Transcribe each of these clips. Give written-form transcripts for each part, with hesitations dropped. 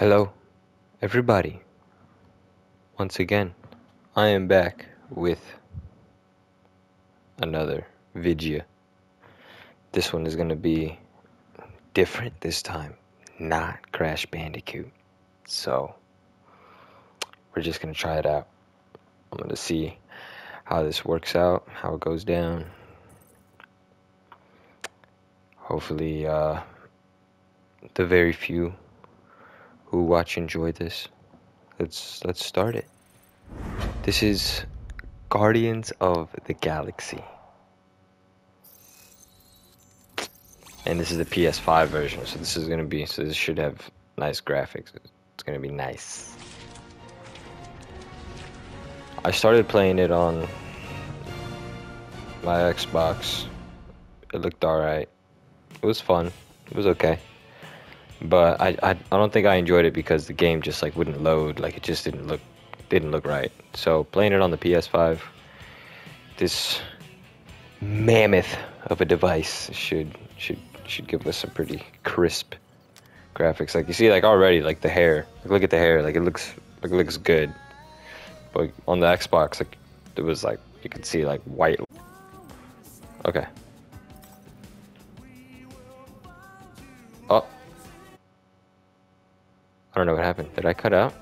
Hello, everybody. Once again, I am back with another video. This one is going to be different this time, not Crash Bandicoot. So, we're just going to try it out. I'm going to see how this works out, how it goes down. Hopefully, the very few who watch enjoy this. Let's start it. This is Guardians of the Galaxy. And this is the PS5 version, so this should have nice graphics. It's gonna be nice. I started playing it on my Xbox. It looked alright. It was fun. It was okay. But I don't think I enjoyed it because the game just like wouldn't load. Like it just didn't look right. So playing it on the PS5, this mammoth of a device should give us some pretty crisp graphics. Like you see, like already, like the hair. Like, look at the hair. Like it looks good. But on the Xbox, like it was like you could see like white. Okay. Oh. I don't know what happened. Did I cut out?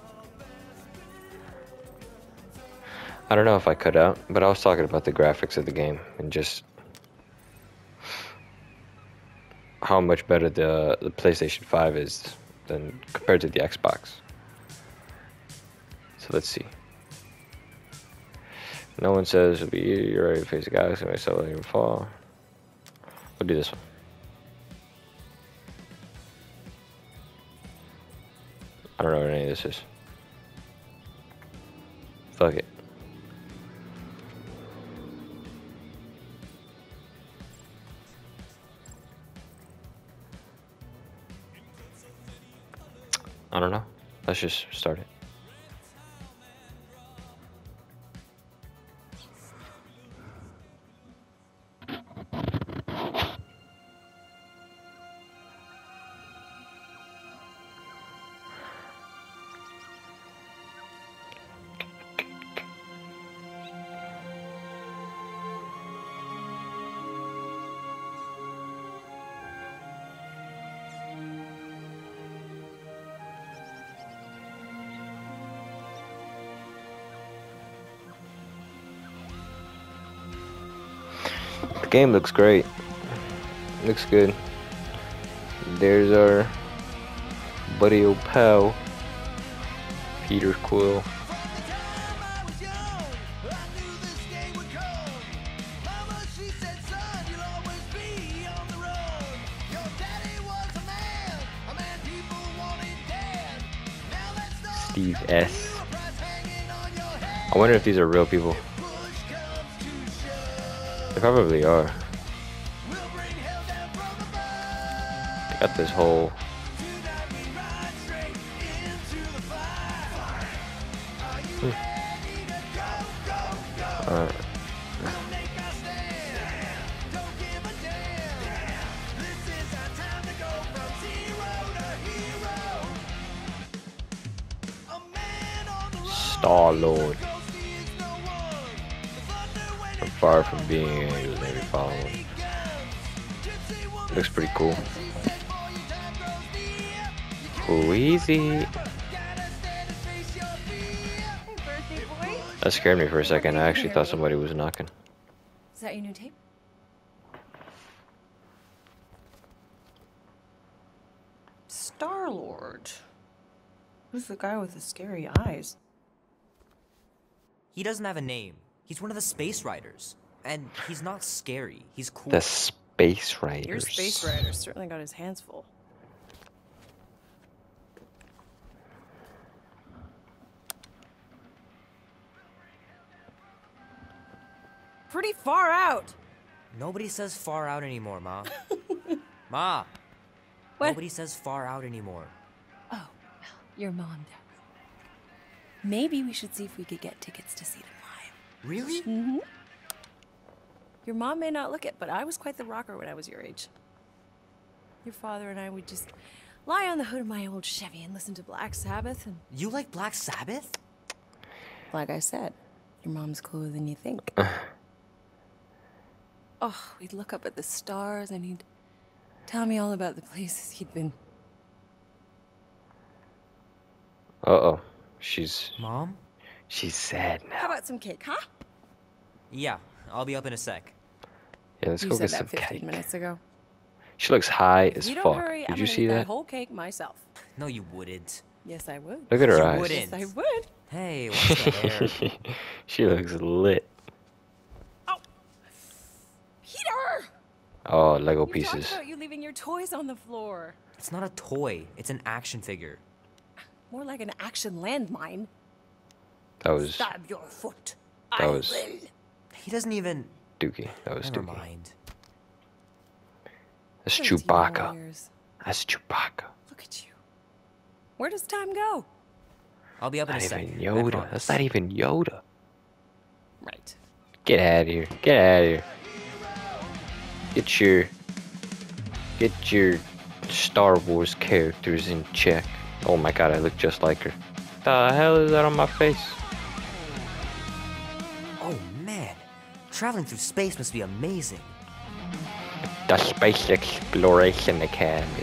I don't know if I cut out, but I was talking about the graphics of the game and just how much better the PlayStation 5 is than compared to the Xbox. So let's see. No one says it'll be easy. You're ready to face the galaxy. Myself will even fall. We'll do this one. I don't know what any of this is. Fuck it. I don't know. Let's just start it. The game looks great. Looks good. There's our buddy old pal, Peter Quill. Steve S. I wonder if these are real people. They probably are. They got this whole... Star-Lord. I'm far from being angels, maybe following. Looks pretty cool. Cool, easy. That scared me for a second. I actually thought somebody was knocking. Is that your new tape? Star-Lord. Who's the guy with the scary eyes? He doesn't have a name. He's one of the Space Riders. And he's not scary. He's cool. The Space Riders. Your Space Rider certainly got his hands full. Pretty far out. Nobody says far out anymore, Ma. Ma! What? Nobody says far out anymore. Oh, well, your mom does. Maybe we should see if we could get tickets to see them live. Really? Mm-hmm. Your mom may not look it, but I was quite the rocker when I was your age. Your father and I would just lie on the hood of my old Chevy and listen to Black Sabbath and... You like Black Sabbath? Like I said, your mom's cooler than you think. Oh, we'd look up at the stars and he'd tell me all about the places he'd been. Uh-oh. She's Mom? sad How now. about some cake, huh? Yeah, I'll be up in a sec. Yeah, let's You go said get some that 15 cake. minutes ago. She looks high If as you don't fuck. hurry, Did I'm you gonna see eat that that? whole cake myself. No, you wouldn't. Yes, I would. Look at her You eyes. wouldn't. Yes, I would. Hey, what's the hair? She looks lit. Oh, Peter! Oh, Lego You pieces. talked about you leaving your toys on the floor. It's not a toy. It's an action figure. More like an action landmine. That was Stab your foot. That I was- will. He doesn't even... Dookie. That was Never Dookie. mind. That's 13 Chewbacca. years. That's Chewbacca. Look at you. Where does time go? I'll be up in Not a sec. even I Yoda. promise. That's not even Yoda. Right. Get out of here. Get out of here. Get your Star Wars characters in check. Oh my god, I look just like her. The hell is that on my face? Oh, man. Traveling through space must be amazing. The Space Exploration Academy.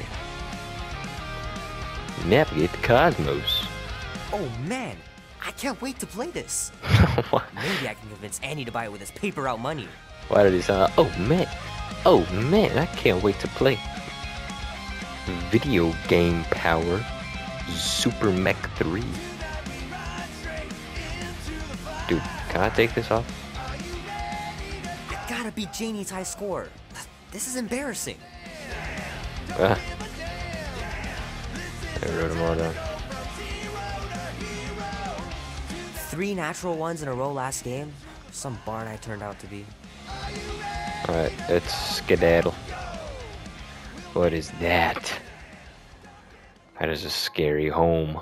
Navigate the cosmos. Oh, man. I can't wait to play this. Maybe I can convince Annie to buy it with his paper out money. Why did he sound? Oh man, I can't wait to play. Video game power, Super Mech 3. Dude, can I take this off? I gotta beat Janie's high score. This is embarrassing. I wrote them all down. 3 natural ones in a row last game. Some barn I turned out to be. Alright, it's skedaddle. What is that? That is a scary home.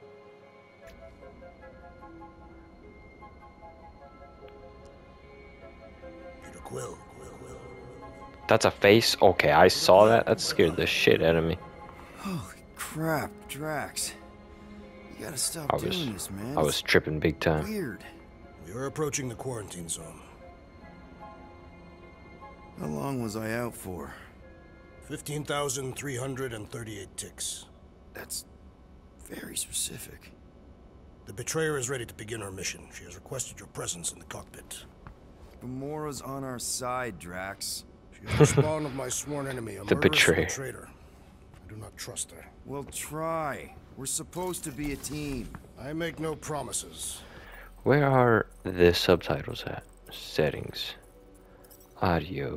Peter Quill. That's a face? Okay, I saw that. That scared the shit out of me. Holy crap, Drax. You gotta stop I was doing this, man. I was tripping big It's time. weird. We are approaching the quarantine zone. How long was I out for? 15,338 ticks. That's very specific. The betrayer is ready to begin her mission. She has requested your presence in the cockpit. Gamora's on our side, Drax. She is the spawn of my sworn enemy, a The murderous betrayer. and traitor. I do not trust her. We'll try. We're supposed to be a team. I make no promises. Where are the subtitles at? Settings. Audio.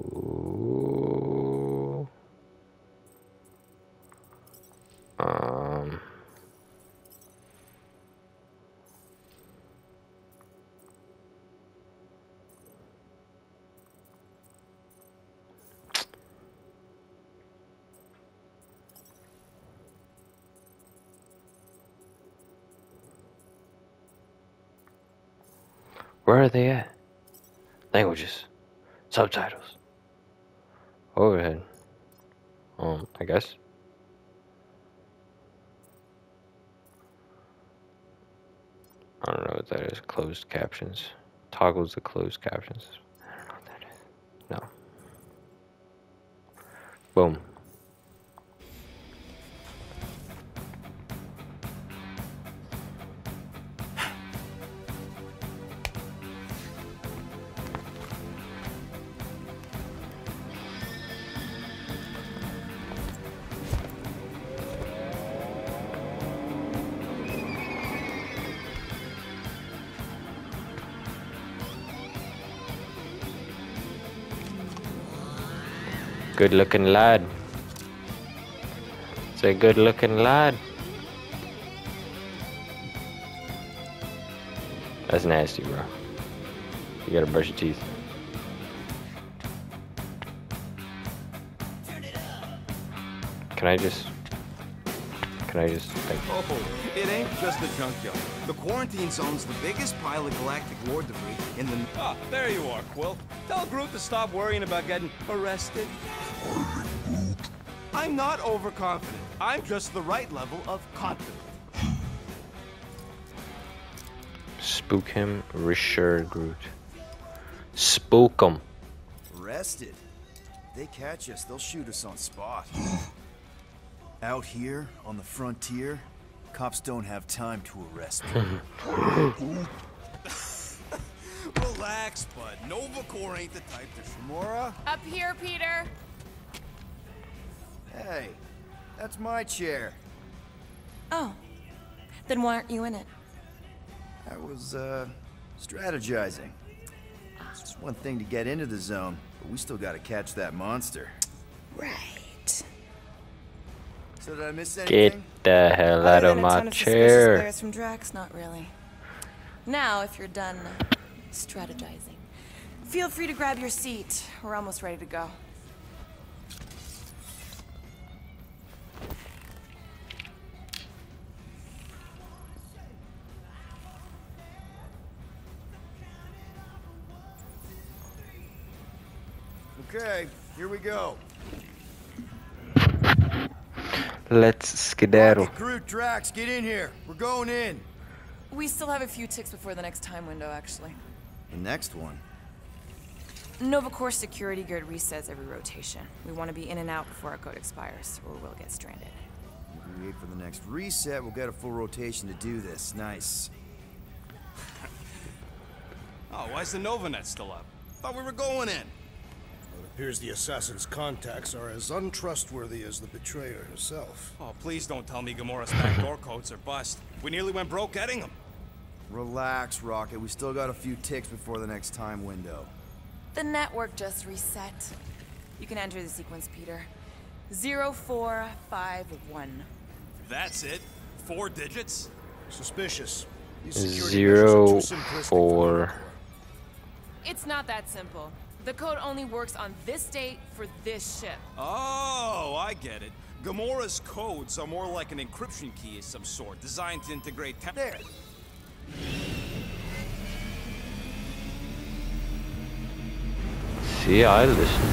Where are they at? Languages. Subtitles. Overhead. I guess. I don't know what that is. Closed captions. Toggles the closed captions. I don't know what that is. No. Boom. Good looking lad. It's a good looking lad. That's nasty, bro. You gotta brush your teeth. Can I just like, Oh, it ain't just a junkyard. The quarantine zone's the biggest pile of galactic war debris in the... Ah, there you are, Quill. Tell Groot to stop worrying about getting arrested. I'm not overconfident. I'm just the right level of confident. Spook him, Richard Groot. Spook him. Arrested. If they catch us, they'll shoot us on spot. Out here, on the frontier, cops don't have time to arrest people. Relax, bud. Nova Corps ain't the type to... Gamora? Up here, Peter. Hey, that's my chair. Oh, then why aren't you in it? I was, strategizing. It's just one thing to get into the zone, but we still gotta catch that monster. Right. So did I miss Get anything? the hell out Other of than a my ton of suspicious chair. glares from Drax, not really. Now, if you're done strategizing, feel free to grab your seat. We're almost ready to go. Okay, here we go. Let's skedaddle. Rocket, Groot, Drax, get in here. We're going in. We still have a few ticks before the next time window, actually. The next one. Nova Corps security guard resets every rotation. We want to be in and out before our code expires, or we'll get stranded. If we wait for the next reset, we'll get a full rotation to do this. Nice. Oh, why's the Novanet still up? Thought we were going in. Well, it appears the assassin's contacts are as untrustworthy as the betrayer herself. Oh, please don't tell me Gamora's backdoor codes are bust. We nearly went broke getting them. Relax, Rocket. We still got a few ticks before the next time window. The network just reset. You can enter the sequence, Peter. 0451. That's it? 4 digits? Suspicious. These security measures are too simplistic for 04. Nova Corps. It's not that simple. The code only works on this date for this ship. Oh, I get it. Gamora's codes are more like an encryption key of some sort, designed to integrate There. See, I listen.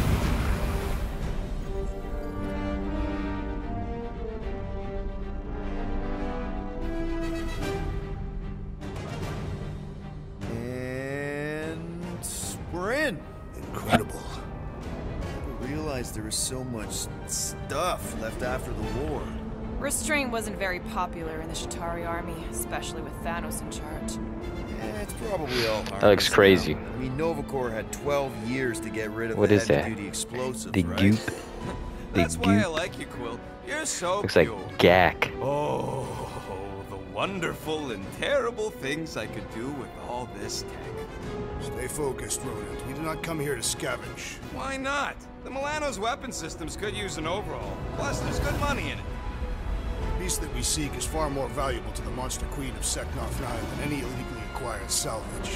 And we're in. Incredible. I realized there was so much stuff left after the war. Restraint wasn't very popular in the Shatari army, especially with Thanos in charge. It's probably all That looks harmless crazy. now. I mean, Nova Corps had 12 years to get rid of What the is that? heavy-duty explosives, The right? goop. The That's why I goop. like you, Quill. You're so Looks like cute. gack. Oh, the wonderful and terrible things I could do with all this tech. Stay focused, Rodent. We do not come here to scavenge. Why not? The Milano's weapon systems could use an overhaul. Plus, there's good money in it. The piece that we seek is far more valuable to the Monster Queen of Seknarf 9 than any illegally acquired salvage.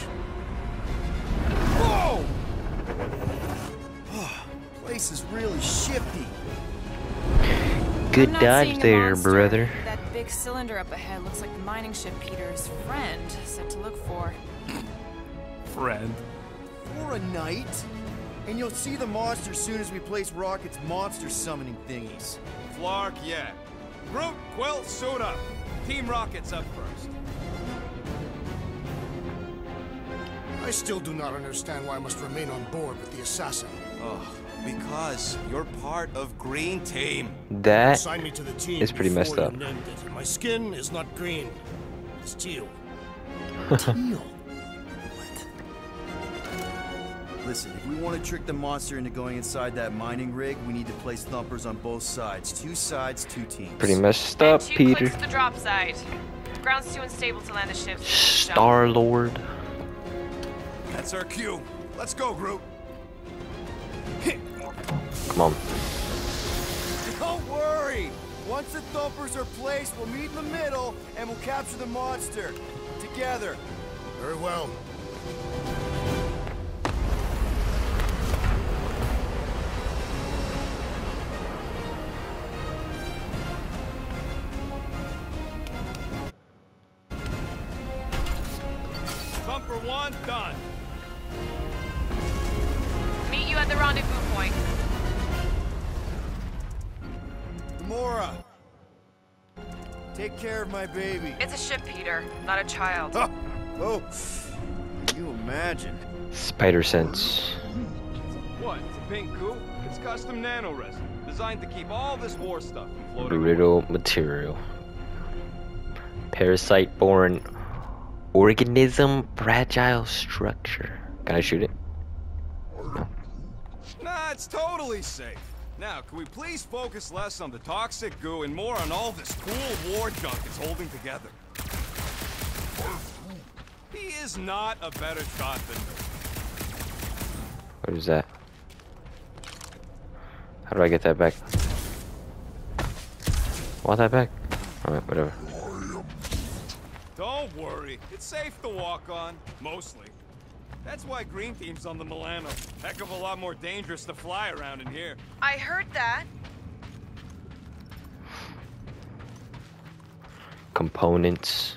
Whoa! Place is really shifty. Good I'm not dodge seeing a there, monster. brother. That big cylinder up ahead looks like the mining ship Peter's friend said to look for. Friend. For a night. And you'll see the monster soon as we place Rocket's monster summoning thingies. Flark, yeah. Groot, Quill, suit up. Team Rocket's up first. I still do not understand why I must remain on board with the assassin. Oh, because you're part of Green Team. That Assign me to the team is pretty messed before up. you named it. My skin is not green. It's teal. Teal. Listen, if we want to trick the monster into going inside that mining rig, we need to place thumpers on both sides. 2 sides, 2 teams. pretty messed up, And 2 Peter. clicks to the drop side. Ground's too unstable to land the ship. Star Lord. That's our cue. Let's go, Groot. Come on. Don't worry! Once the thumpers are placed, we'll meet in the middle, and we'll capture the monster. Together. Very well. Thumper 1, done. Meet you at the rendezvous point. Gamora! Take care of my baby. It's a ship, Peter, not a child. Oh, oh. Can you imagine? Spider sense. What? It's a pink goo? It's custom nanoresin, designed to keep all this war stuff from floating. Brittle material. Parasite-borne organism, fragile structure. Can I shoot it? No. Nah, it's totally safe. Now, can we please focus less on the toxic goo and more on all this cool war junk it's holding together? He is not a better shot than me. What is that? How do I get that back? Want that back? Alright, whatever. Don't worry, it's safe to walk on, mostly. That's why Green Team's on the Milano. Heck of a lot more dangerous to fly around in here. I heard that. Components.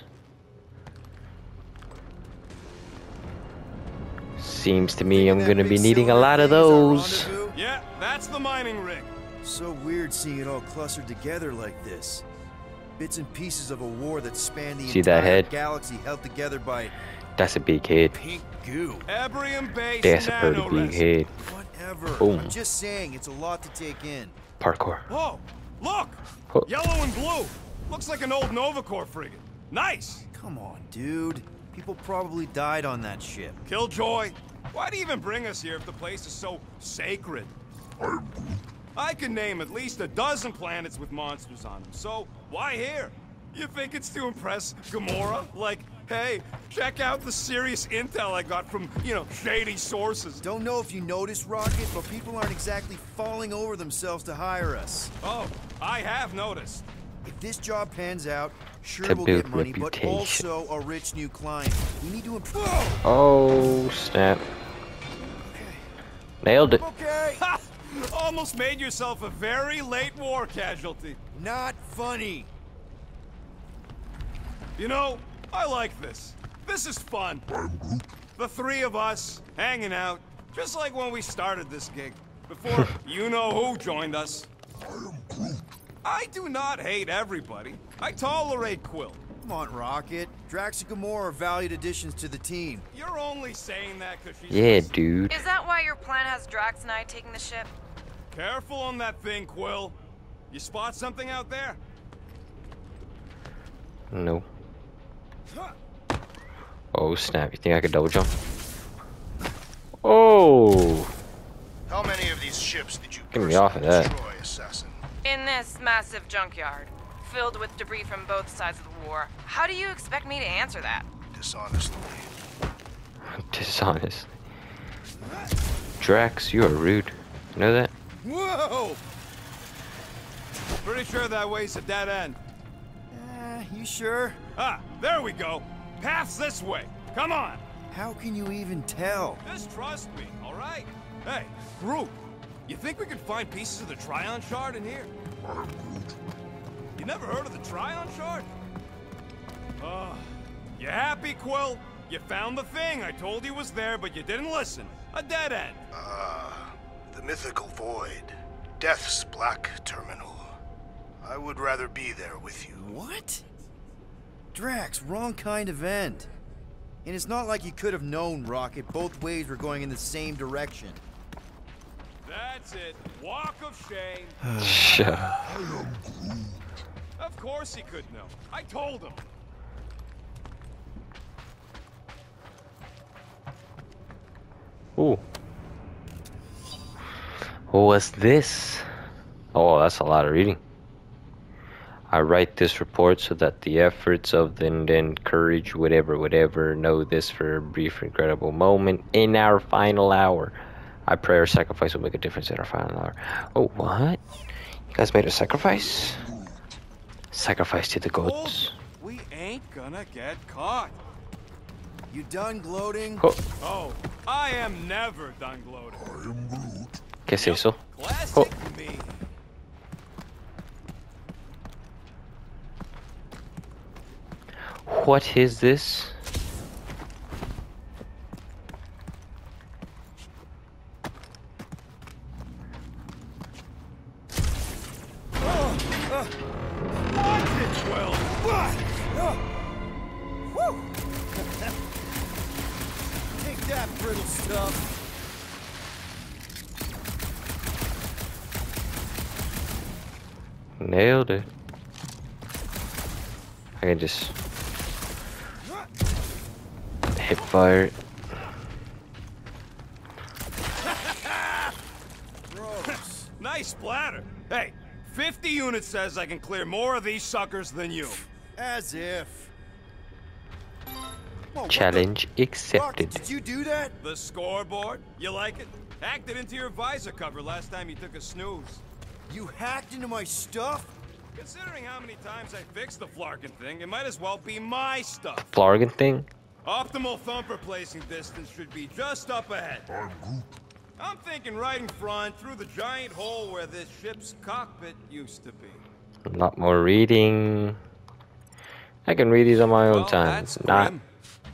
Seems to me I'm gonna be needing a lot of those. Yeah, that's the mining rig. So weird seeing it all clustered together like this. Bits and pieces of a war that spanned the See that entire head? galaxy held together by That's a big head. pink goo. Ebrium-based That's a pretty big nanoresin. head. Whatever. Boom. I'm just saying, it's a lot to take in. Parkour. Whoa, look! Oh. Yellow and blue. Looks like an old Nova Corps frigate. Nice! Come on, dude. People probably died on that ship. Killjoy, why do you even bring us here if the place is so sacred? I can name at least a dozen planets with monsters on them, so why here? You think it's to impress Gamora? Like, hey, check out the serious intel I got from, shady sources. Don't know if you noticed, Rocket, but people aren't exactly falling over themselves to hire us. Oh, I have noticed. If this job pans out, sure To we'll build get money, reputation. but also a rich new client. We need to improve. Oh, snap. Nailed it. Okay. Ha! Almost made yourself a very late war casualty. Not funny. You know, I like this. This is fun. The three of us, hanging out, just like when we started this gig, before you-know-who joined us. I do not hate everybody. I tolerate Quill. Come on, Rocket. Drax and Gamora are valued additions to the team. You're only saying that because she's... Yeah, dude. Is that why your plan has Drax and I taking the ship? Careful on that thing, Quill. You spot something out there? No. Oh, snap. You think I could double jump? Oh! How many of these ships did you Get me off of that. destroy, Assassin? In this massive junkyard, filled with debris from both sides of the war. How do you expect me to answer that? Dishonestly. Dishonest. Drax, you are rude. You know that? Whoa! Pretty sure that way's a dead end. You sure? Ah, there we go. Path's this way. Come on. How can you even tell? Just trust me, all right? Hey, group, you think we could find pieces of the Trion Shard in here? You never heard of the Trion Shard? You happy, Quill? You found the thing I told you was there, but you didn't listen. A dead end. The mythical void. Death's black terminal. I would rather be there with you. What? Drax, wrong kind of end. And it's not like you could have known, Rocket. Both ways were going in the same direction. That's it. Walk of shame. Shut up. Of course he could know. I told him. Ooh. What's this? Oh, that's a lot of reading. I write this report so that the efforts of the encourage whatever know this for a brief regrettable moment in our final hour. I pray our sacrifice will make a difference in our final hour. Oh, what? You guys made a sacrifice? Sacrifice to the gods. We ain't gonna get caught. You done gloating? Oh, Oh, I am never done gloating. ¿qué es eso? Classic me. What is this? Woo! Take that, brittle stuff. Nailed it. I can just hip fire it. Nice splatter. Hey, 50 units says I can clear more of these suckers than you. As if. Whoa, what Challenge the- accepted. Rocket, did you do that? The scoreboard? You like it? Hacked it into your visor cover last time you took a snooze. You hacked into my stuff? Considering how many times I fixed the Flarkin thing, it might as well be my stuff. Flargan thing? Optimal thumper placing distance should be just up ahead. I'm thinking right in front, through the giant hole where this ship's cockpit used to be. A lot more reading. I can read these on my own Well, time. that's It's not. grim.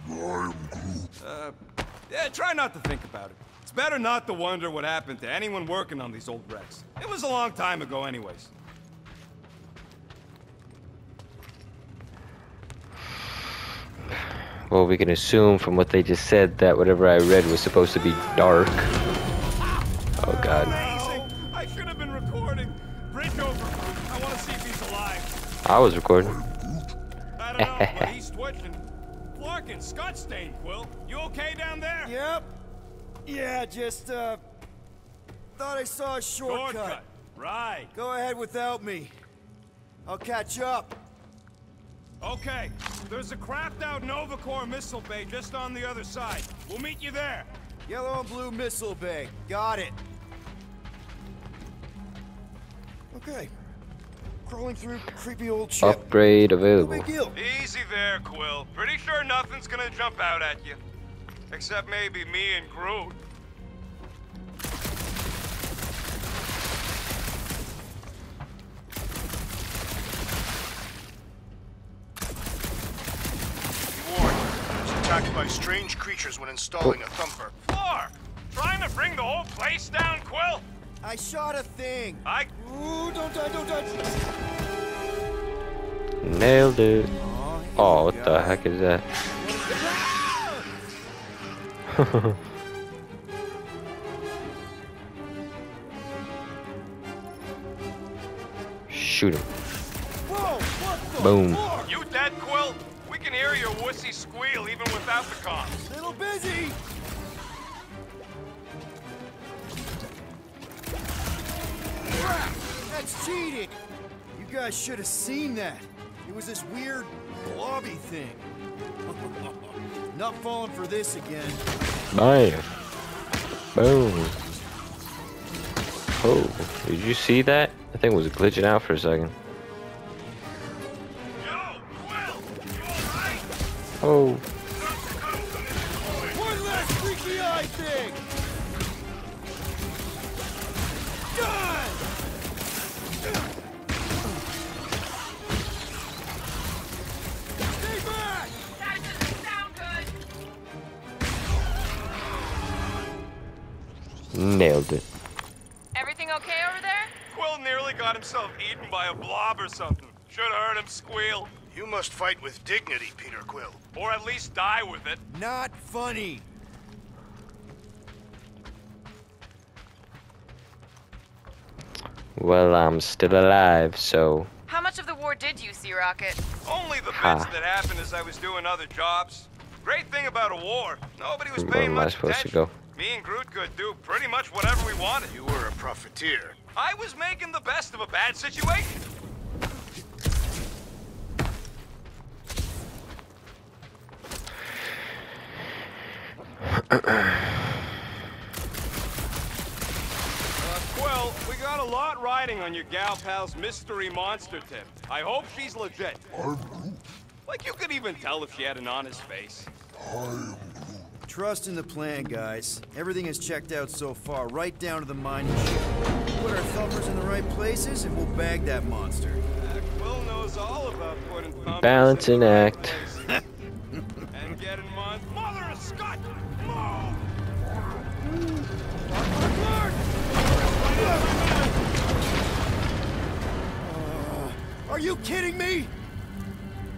Yeah, try not to think about it. It's better not to wonder what happened to anyone working on these old wrecks. It was a long time ago anyways. Well, we can assume from what they just said that whatever I read was supposed to be dark. Oh god. Amazing! I should have been recording. Bridge over. I want to see if he's alive. I was recording. I don't know, but he's twitching. Flarkin, Scott Stain, Quill. You okay down there? Yep. Yeah, just, thought I saw a shortcut. Right. Go ahead without me. I'll catch up. Okay. There's a crapped out Nova Corps missile bay just on the other side. We'll meet you there. Yellow and blue missile bay. Got it. Okay. Crawling through creepy old ship. Upgrade No available. big deal. Easy there, Quill. Pretty sure nothing's gonna jump out at you. Except maybe me and Groot. Warned. I was attacked by strange creatures when installing a thumper. Flar! Trying to bring the whole place down, Quill? I shot a thing. Ooh, don't die, don't die. Nailed it. Oh, Oh, what the heck is that? Shoot him. Whoa, what the Boom. fuck? You dead, Quill? We can hear your wussy squeal even without the comms. Little busy. Crap, that's cheating. You guys should have seen that. It was this weird blobby thing. Not falling for this again. Bam. Boom. Oh, did you see that? That thing was glitching out for a second. Yo, Quill! You alright? Oh. One last freaky eye thing. Done. Stay back. That doesn't sound good. Nailed it. Everything okay over there? Quill nearly got himself eaten by a blob or something. Should have heard him squeal. You must fight with dignity, Peter Quill. Or at least die with it. Not funny. Well, I'm still alive, so How much of the war did you see, Rocket? Only the bits Ha. that happened as I was doing other jobs. Great thing about a war, nobody was Where paying am I much supposed to attention. go? Me and Groot could do pretty much whatever we wanted. You were a profiteer. I was making the best of a bad situation. Quill, we got a lot riding on your gal pal's mystery monster tip. I hope she's legit. Like you could even tell if she had an honest face. Trust in the plan, guys. Everything is checked out so far, right down to the mining ship. Put our thumpers in the right places, and we'll bag that monster. Quill knows all about putting thumbs Balancing in the right act. place. And getting Mother of Scott! Move! Are you kidding me?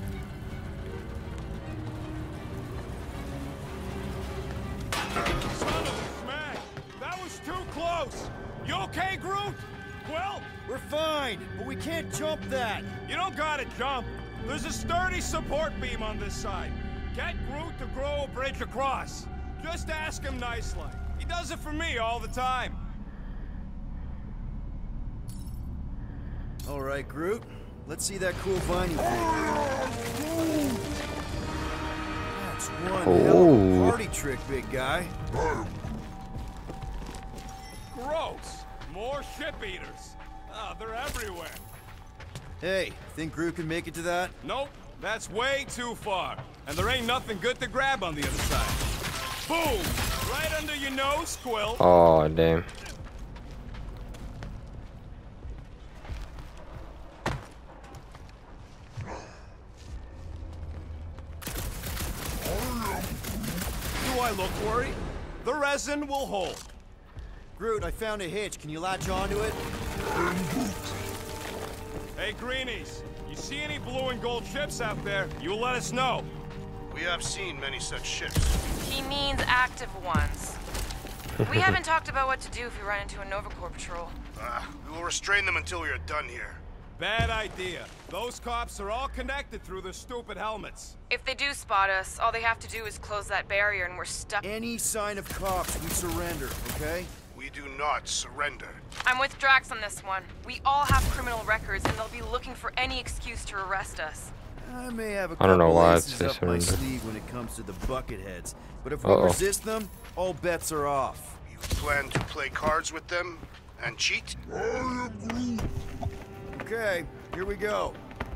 fine, but we can't jump that. You don't gotta jump. There's a sturdy support beam on this side. Get Groot to grow a bridge across. Just ask him nicely. He does it for me all the time. All right, Groot. Let's see that cool vine you figured. That's one hell of a party trick, big guy. Gross. More ship eaters. Oh, they're everywhere. Hey, think Groot can make it to that? Nope. That's way too far. And there ain't nothing good to grab on the other side. Boom! Right under your nose, Quill. Oh, damn. Do I look worried? The resin will hold. Groot, I found a hitch. Can you latch onto it? Hey, Greenies. You see any blue and gold ships out there, you let us know. We have seen many such ships. He means active ones. We haven't talked about what to do if we run into a Nova Corps patrol. We will restrain them until we are done here. Bad idea. Those cops are all connected through their stupid helmets. If they do spot us, all they have to do is close that barrier and we're stuck. Any sign of cops, we surrender, okay? We do not surrender. I'm with Drax on this one. We all have criminal records and they'll be looking for any excuse to arrest us. I may have a I don't know couple why I'd aces say up my surrender. sleeve when it comes to the bucketheads, but if we resist them, all bets are off. You plan to play cards with them and cheat? Okay, here we go.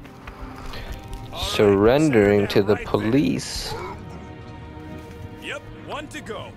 Surrendering to the police. Yep, one to go.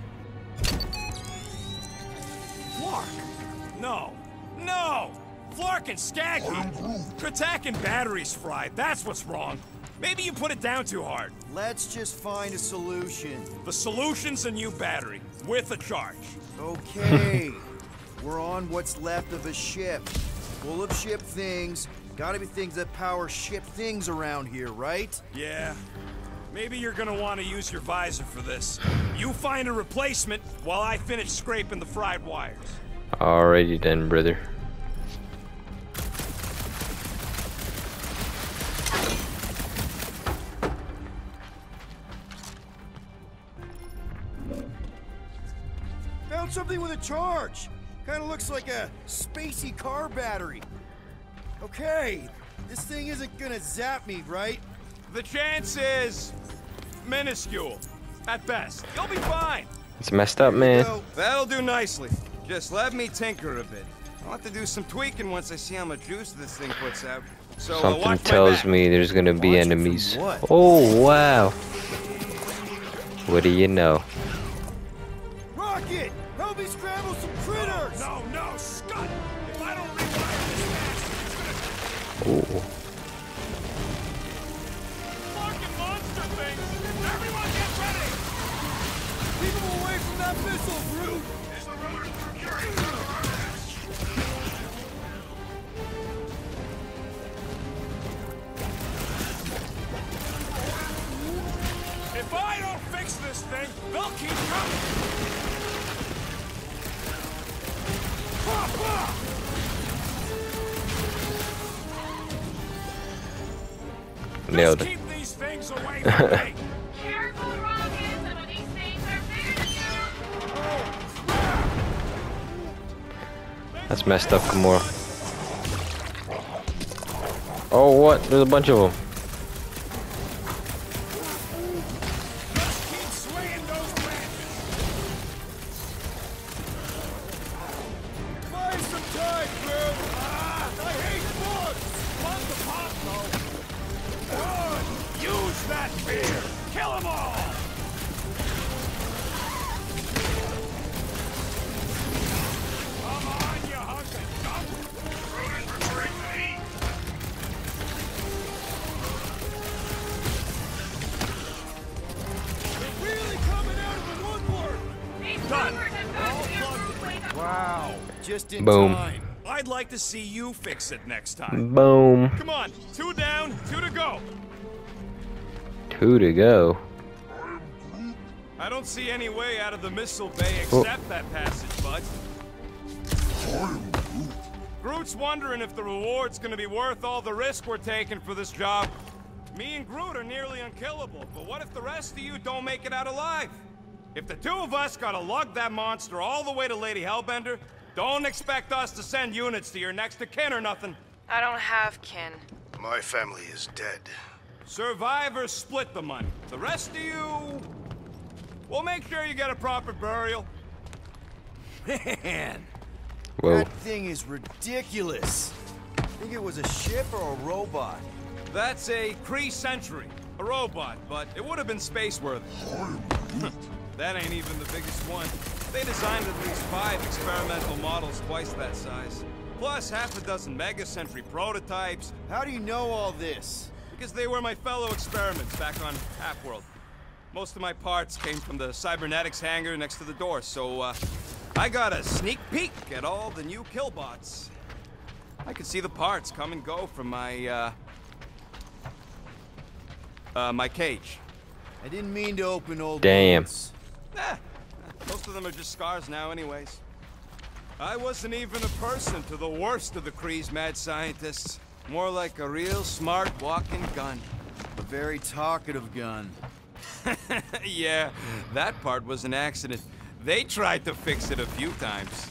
Flark! No! No! Flark and Skaggy! Kratak and batteries fried, that's what's wrong. Maybe you put it down too hard. Let's just find a solution. The solution's a new battery, with a charge. Okay, we're on what's left of a ship. Full of ship things. Gotta be things that power ship things around here, right? Yeah. Maybe you're gonna want to use your visor for this. You find a replacement while I finish scraping the fried wires. Alrighty then, brother. Found something with a charge. Kinda looks like a spacey car battery. Okay, this thing isn't gonna zap me, right? The chance is minuscule, at best. You'll be fine. It's messed up, man. That'll do nicely. Just let me tinker a bit. I'll have to do some tweaking once I see how much juice this thing puts out. So Something watch my tells back. me there's gonna be Watch it enemies. from what? Oh wow. What do you know? Rocket! Help me scramble some critters! No, no, Scott! If I don't rewire this fast, Oh. fucking monster things! Everyone get ready! Keep them away from that missile, Groot! If I don't fix this thing, they'll keep coming! Nailed Just it. keep these things away from me! Careful, Rocket! Some of these things are bigger than you! That's messed up, Gamora. Oh, what? There's a bunch of them. Just keep swaying those branches! Buy some time, Groot! I hate bugs! Love the pop, though! Good! Use that fear! Kill them all! Come on, you hunk of junk! Really coming out of the woodwork! Done! Wow, just in Boom. time. I'd like to see you fix it next time. Boom. Come on, 2 down, 2 to go. 2 to go. I don't see any way out of the missile bay except that passage, bud. Groot's wondering if the reward's gonna be worth all the risk we're taking for this job. Me and Groot are nearly unkillable, but what if the rest of you don't make it out alive? If the two of us gotta lug that monster all the way to Lady Hellbender, don't expect us to send units to your next of kin or nothing. I don't have kin. My family is dead. Survivors split the money. The rest of you... we'll make sure you get a proper burial. Man, Whoa. that thing is ridiculous. Think it was a ship or a robot? That's a Kree Sentry. A robot, but it would have been space-worthy. That ain't even the biggest one. They designed at least 5 experimental models twice that size. Plus half a dozen Mega Sentry prototypes. How do you know all this? Because they were my fellow experiments back on Half-World. Most of my parts came from the cybernetics hangar next to the door, so I got a sneak peek at all the new killbots. I could see the parts come and go from my my cage. I didn't mean to open old Damn. wounds. Most of them are just scars now anyways. I wasn't even a person to the worst of the Kree's mad scientists. More like a real smart walking gun. A very talkative gun. Yeah, that part was an accident. They tried to fix it a few times.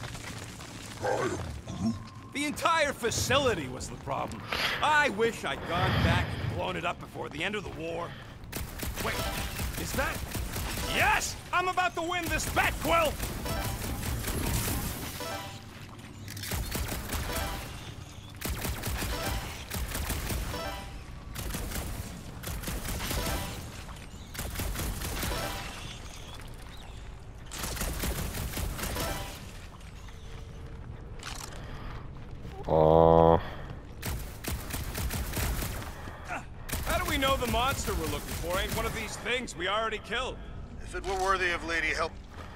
The entire facility was the problem. I wish I'd gone back and blown it up before the end of the war. Wait, is that... Yes! I'm about to win this bet, Quill! Oh. How do we know the monster we're looking for ain't one of these things we already killed? If it were worthy of Lady Help...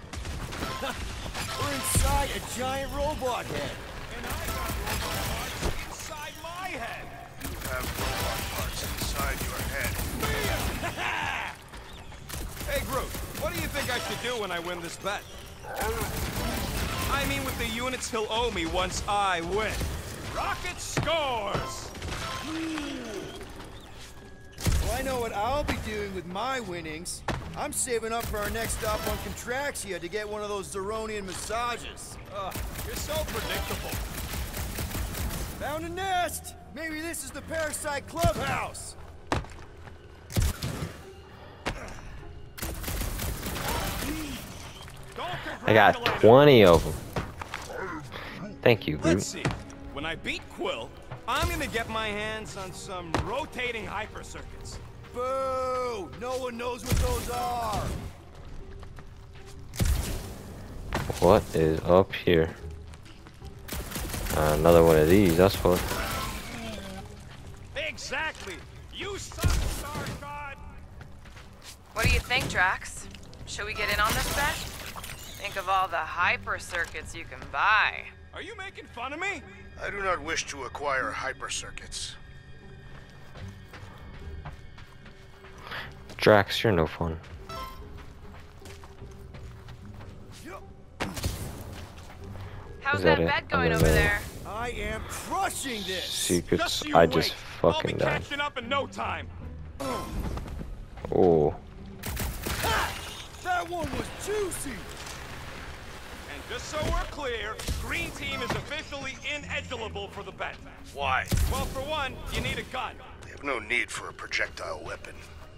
We're inside a giant robot head. And I got robot parts inside my head! You have robot parts inside your head. Hey, Groot, what do you think I should do when I win this bet? I mean with the units he'll owe me once I win. Rocket scores! Well, I know what I'll be doing with my winnings. I'm saving up for our next stop on Contraxia to get one of those Zeronian massages. You're so predictable. Found a nest! Maybe this is the Parasite Clubhouse! I got 20 of them. Thank you, Let's Groot. see. When I beat Quill, I'm gonna get my hands on some rotating hyper circuits. Boo! No one knows what those are! What is up here? Another one of these, that's fun. Exactly! You suck, Star God! What do you think, Drax? Should we get in on this bet? Think of all the hyper circuits you can buy. Are you making fun of me? I do not wish to acquire hyper circuits. Drax, you're no fun. How's Is that that it? bet going I'm over in there? I am crushing this! Secrets, you I wait. just I'll fucking be died. catching up in no time. Oh. That one was juicy! And just so we're clear, Green Team is officially ineligible for the bet. Why? Well, for one, you need a gun. They have no need for a projectile weapon.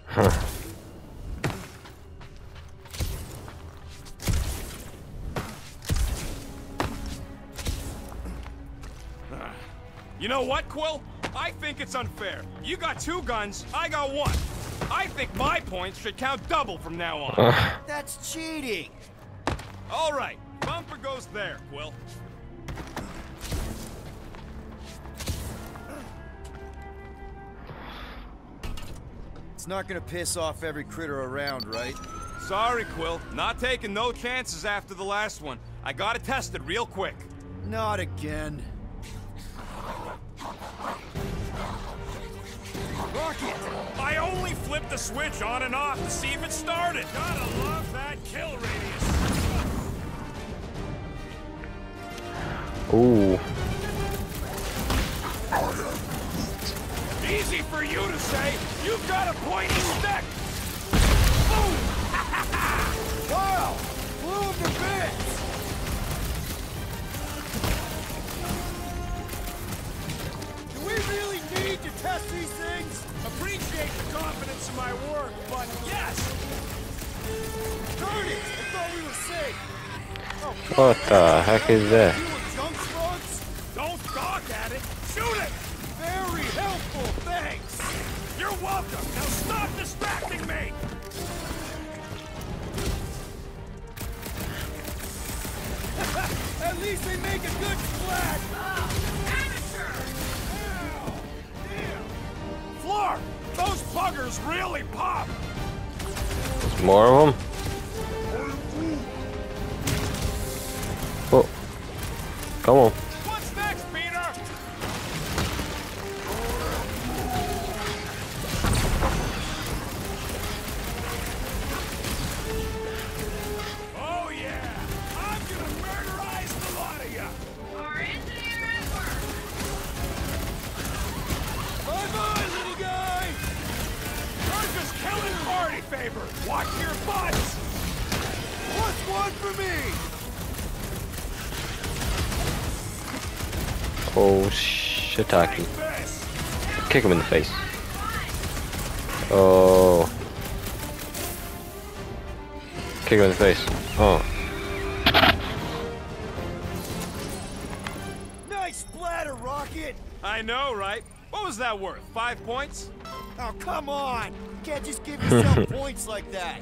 You know what, Quill? I think it's unfair. You got 2 guns, I got 1. I think my points should count double from now on. That's cheating! All right, bumper goes there, Quill. It's not gonna piss off every critter around, right? Sorry, Quill. Not taking no chances after the last one. I gotta test it real quick. Not again. Rocket! I only flipped the switch on and off to see if it started. Gotta love that kill radius. Ooh. Easy for you to say. You've got a pointy stick. Boom! Wow! Blew him to bits! Do we really need to test these things? Appreciate the confidence in my work, but yes! Darn it! I thought we were safe! Oh, What the heck is that? you were junk slugs? Don't gawk at it. Shoot it! Very helpful, thanks! You're welcome. Now stop distracting me! At least they make a good splash! Floor! Those buggers really pop! There's more of them? Oh. Come on. What's next, Peter? Oh yeah! I'm gonna murderize the lot of ya! Our engineer at work. Bye-bye, little guy! You're just killing party favor! Watch your butts! What's one for me? Oh, shiitake. Like this! Kick him in the face. Oh. Kick him in the face. Oh. Nice splatter, Rocket! I know, right? What was that worth? 5 points? Oh, come on! You can't just give yourself points like that!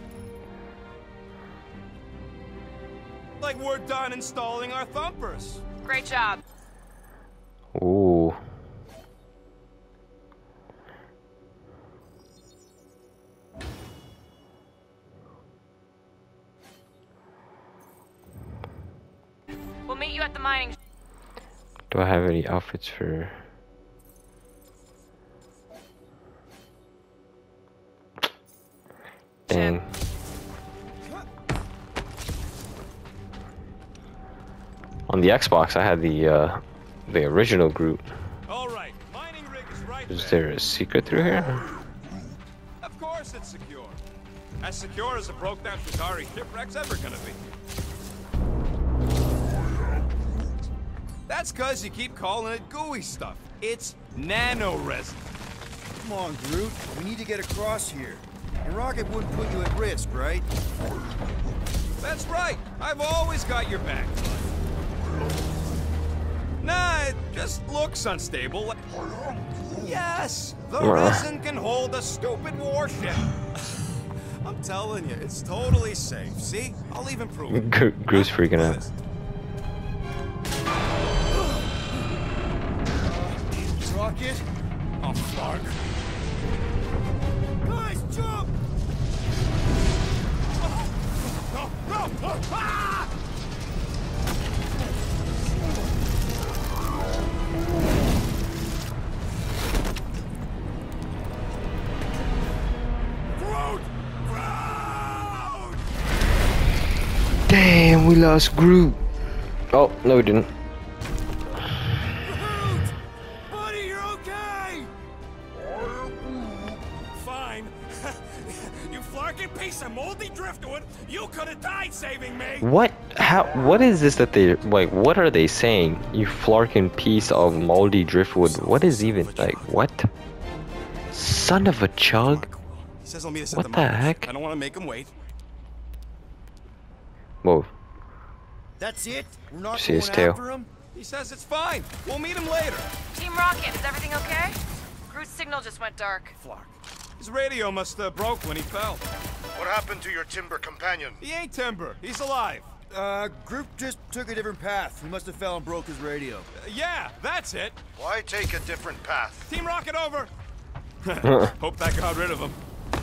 Like we're done installing our thumpers. Great job. Ooh. We'll meet you at the mining. Do I have any outfits for... Dang. On the Xbox, I had the original Groot. All right, mining rig is right Is there. there a secret through here? Of course it's secure. As secure as a broke down Shikari shipwreck's ever gonna be. That's cause you keep calling it gooey stuff. It's nano resin. Come on, Groot. We need to get across here. And Rocket wouldn't put you at risk, right? That's right. I've always got your back. Nah, it just looks unstable. Yes, the resin can hold a stupid warship. I'm telling you, it's totally safe. See? I'll even prove it. Groot's freaking out. Rocket? Oh, fuck. Guys, jump! No, no! Ah! Groot! Groot! Damn, we lost Groot. Oh, no we didn't. Groot! Buddy, you're okay! Fine. You flarkin' piece of moldy driftwood, you could have died saving me! What? How? What is this that they like? What are they saying? You flarkin' piece of moldy driftwood. What is even like? What? Son of a chug! He says I'll meet us What at the the mine. heck? I don't want to make him wait. Whoa! That's it? We're not See going his tail. after him? He says it's fine. We'll meet him later. Team Rocket, is everything okay? Groot's signal just went dark. Flark. His radio must have broke when he fell. What happened to your timber companion? He ain't timber. He's alive. Groot just took a different path. He must have fell and broke his radio. Yeah, that's it. Why take a different path? Team Rocket over. Hope that got rid of him.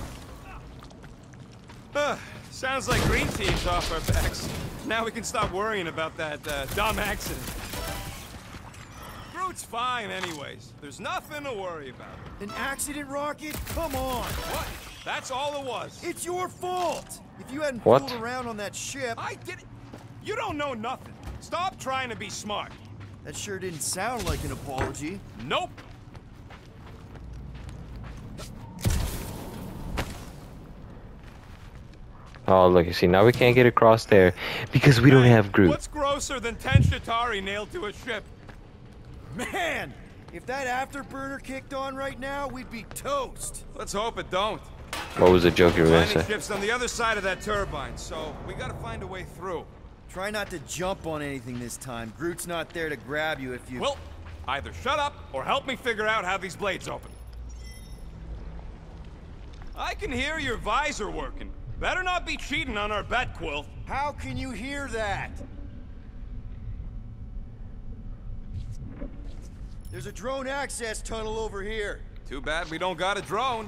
Sounds like Green Team's off our backs. Now we can stop worrying about that dumb accident. Groot's fine anyways. There's nothing to worry about. An accident, Rocket? Come on! What? That's all it was. It's your fault! If you hadn't What? fooled around on that ship, I did it. You don't know nothing. Stop trying to be smart. that sure didn't sound like an apology. Nope. Oh, look, you see, now we can't get across there because we don't have Groot. What's grosser than 10 Shatari nailed to a ship? Man, if that afterburner kicked on right now, we'd be toast. Let's hope it don't. What was the joke you were gonna Mining say? ship's on the other side of that turbine, so we gotta find a way through. Try not to jump on anything this time. Groot's not there to grab you if you... Well, either shut up or help me figure out how these blades open. I can hear your visor working. Better not be cheating on our bet, Quill. How can you hear that? There's a drone access tunnel over here. Too bad we don't got a drone.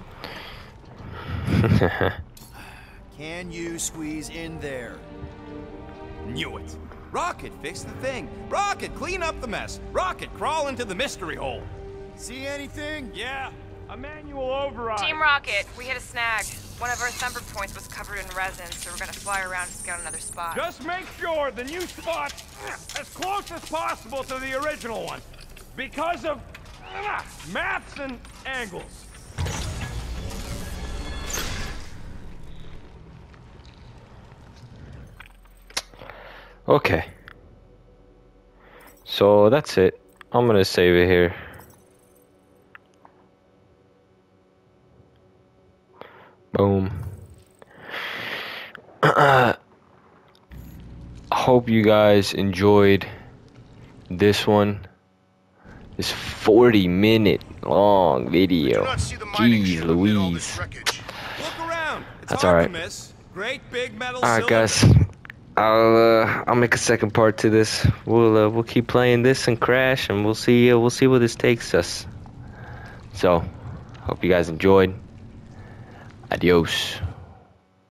Can you squeeze in there? Knew it. Rocket, fix the thing. Rocket, clean up the mess. Rocket, crawl into the mystery hole. See anything? Yeah, a manual override. Team Rocket, we hit a snag. One of our thumper points was covered in resin, so we're gonna fly around to scout another spot. Just make sure the new spot's as close as possible to the original one. Because of maps and angles. Okay. So that's it. I'm gonna save it here. Boom. Hope you guys enjoyed this one. This 40-minute long video. Jeez Louise. Look around. It's That's hard alright. to miss. Great big metal Alright cylinder. guys. I'll make a second part to this. We'll keep playing this and Crash, and we'll see where this takes us. So, hope you guys enjoyed. Adios.